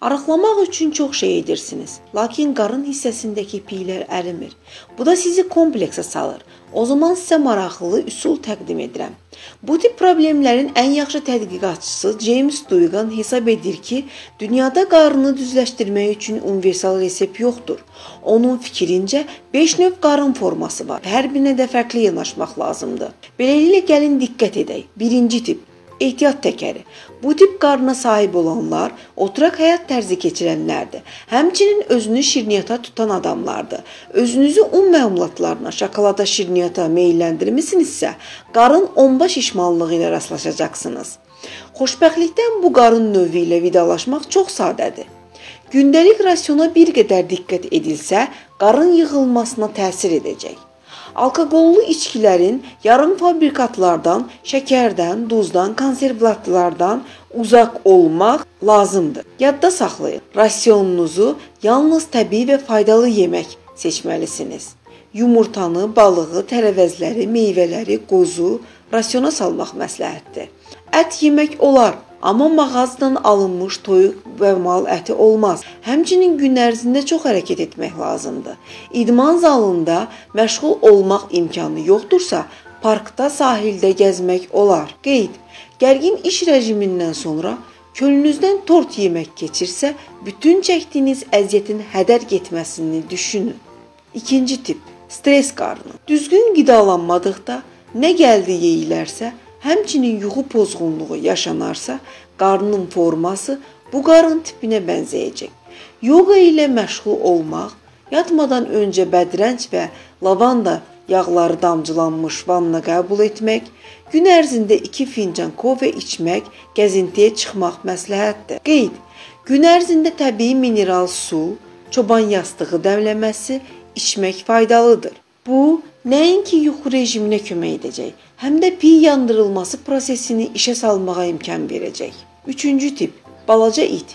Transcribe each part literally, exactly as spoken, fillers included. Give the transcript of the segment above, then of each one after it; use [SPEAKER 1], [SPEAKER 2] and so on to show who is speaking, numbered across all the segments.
[SPEAKER 1] Arıqlamaq üçün çox şey edirsiniz, lakin qarın hissəsindəki piylər ərimir. Bu da sizi kompleksə salır. O zaman sizə maraqlı üsul təqdim edirəm. Bu tip problemlərin ən yaxşı tədqiqatçısı James Duigan hesab edir ki, dünyada qarını düzləşdirmək üçün universal resept yoxdur. Onun fikrincə beş növ qarın forması var. Hər birinə də fərqli yanaşmaq lazımdır. Beləliklə gəlin diqqət edək. Birinci tip. Ehtiyat təkəri. Bu tip qarına sahib olanlar oturaq həyat tərzi keçirənlərdir. Həmçinin özünü şirniyyata tutan adamlardır. Özünüzü un məmulatlarına, şokolada, şirniyyata meyləndirmisinizsə, qarın omba şişmanlığı ilə rastlaşacaqsınız. Xoşbəxtlikdən bu qarın növü ilə vidalaşmaq çox sadədir. Gündəlik rasiona bir qədər diqqət edilsə, qarın yığılmasına təsir edəcək. Alkoqollu içkilərin yarım fabrikatlardan, şəkərdən, duzdan, konservantlardan uzaq olmaq lazımdır. Yadda saxlayın, rasionunuzu yalnız təbii və faydalı yemək seçməlisiniz. Yumurtanı, balığı, tərəvəzləri, meyvələri, qozu rasiona salmaq məsləhətdir. Ət yemək olar, amma mağazadan alınmış toyuq və mal əti olmaz. Həmçinin gün ərzində çox hərəkət etmək lazımdır. İdman zalında məşğul olmaq imkanı yoxdursa, parkda, sahildə gəzmək olar. Qeyd, gərgin iş rejimindən sonra könlünüzdən tort yemək keçirsə, bütün çəkdiyiniz əziyyətin hədər getməsini düşünün. İkinci tip, stres qarını. Düzgün qidalanmadıqda nə gəldi yeyilərsə, həmçinin yuxu pozğunluğu yaşanarsa, qarnın forması bu qarın tipinə bənzəyəcək. Yoga ilə məşğul olmaq, yatmadan öncə bədrənc və lavanda yağları damcılanmış vanna qəbul etmək, gün ərzində iki fincan kofə içmək, gəzintiyə çıxmaq məsləhətdir. Qeyd, gün ərzində təbii mineral su, çoban yastığı dəmləməsi içmək faydalıdır. Bu, nəinki yuxu rejiminə kömək edəcək, həm də piy yandırılması prosesini işə salmağa imkan verəcək. Üçüncü tip, balaca it.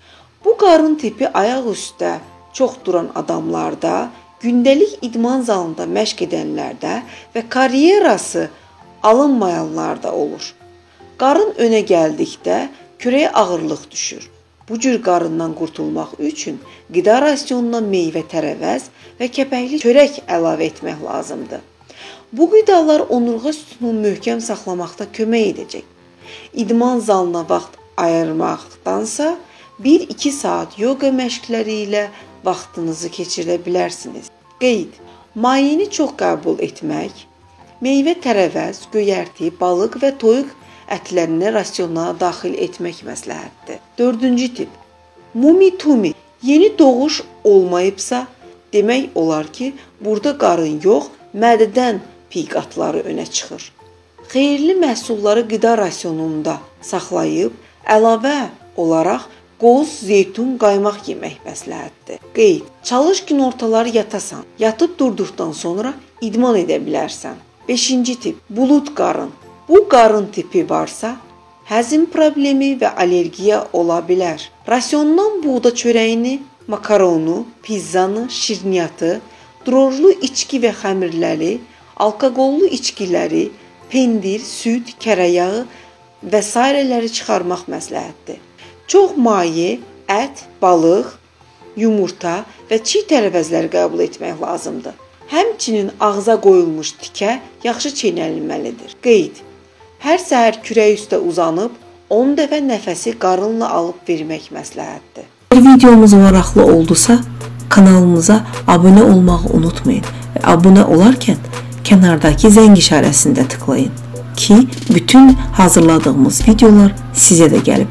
[SPEAKER 1] Bu qarın tipi ayaq üstə çox duran adamlarda, gündəlik idman zalında məşq edənlərdə və karyerası alınmayanlarda olur. Qarın önə gəldikdə kürəyə ağırlıq düşür. Bu cür qarından qurtulmaq üçün qida rasionuna meyvə, tərəvəz və kəpəkli çörək əlavə etmək lazımdır. Bu qidalar onurğa sütununu möhkəm saxlamaqda kömək edəcək. İdman zalına vaxt ayırmaqdansa bir iki saat yoga məşqləri ilə vaxtınızı keçirə bilərsiniz. Qeyd, mayeni çox qəbul etmək, meyvə, tərəvəz, göyərti, balıq və toyuq ətlərini rasiona daxil etmək məsləhətdir. Dördüncü tip, mumi-tumi. Yeni doğuş olmayıbsa, demək olar ki, burada qarın yox, mədədən piy qatları önə çıxır. Xeyirli məhsulları qida rasionunda saxlayıb, əlavə olaraq qoz, zeytun, qaymaq yemək məsləhətdir. Qeyd, çalış günortalar yatasan, yatıb durduqdan sonra idman edə bilərsən. Beşinci tip, bulud qarın. Bu qarın tipi varsa, həzm problemi və allergiya ola bilər. Rasiondan buğda çörəyini, makaronu, pizzanı, şirniyyatı, drojlu içki və xəmirləri, alkoqollu içkiləri, pendir, süd, kərəyağı və s. çıxarmaq məsləhətdir. Çox maye, ət, balıq, yumurta və çiğ tərəvəzləri qəbul etmək lazımdır. Həmçinin ağza qoyulmuş tikə yaxşı çeynənilməlidir. Qeyd, hər səhər kürək üstə uzanıb on dəfə nəfəsi qarınla alıb vermək məsləhətdir. Eğer videomuz maraqlı oldusa, kanalımıza abunə olmağı unutmayın və abunə olarkən kənardakı zəng işarəsində tıklayın ki, bütün hazırladığımız videolar sizə də gəlib